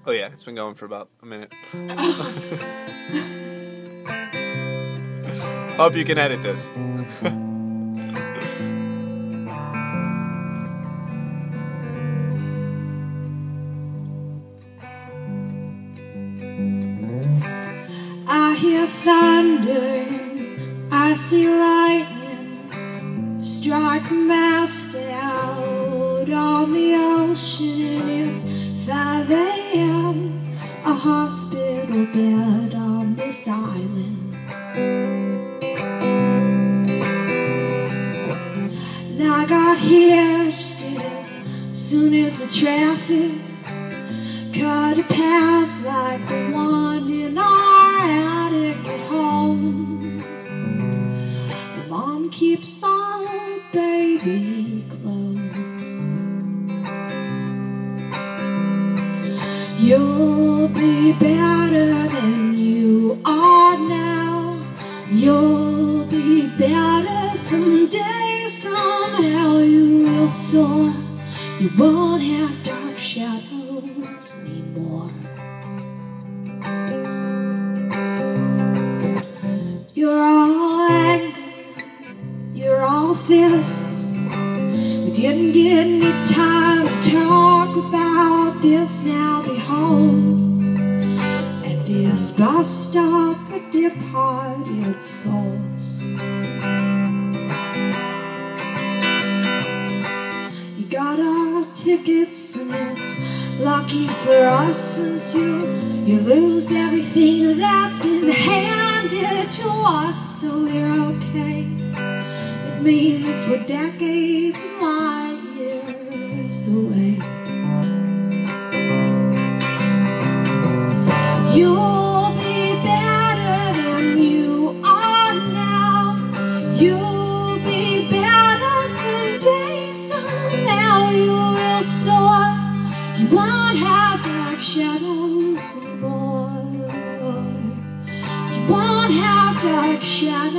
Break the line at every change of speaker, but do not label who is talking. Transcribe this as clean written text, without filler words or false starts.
Oh yeah, it's been going for about a minute. Hope you can edit this.
I hear thunder, I see lightning strike a mast out on the ocean, and it's 5 a.m. a hospital bed on this island. And I got here just as soon as the traffic cut a path like the one in our attic at home. And Mom keeps our baby close. You'll be better than you are now. You'll be better someday. Somehow you will soar. You won't have dark shadows anymore. You're all anger, you're all fists. We didn't get any time to talk about this. Now behold, at this bus stop for departed souls. You got our tickets, and it's lucky for us until you lose everything that's been handed to us. So we're okay. It means we're decades and light years away. You'll be better than you are now. You'll be better someday. Somehow you will soar. You won't have dark shadows anymore. You won't have dark shadows.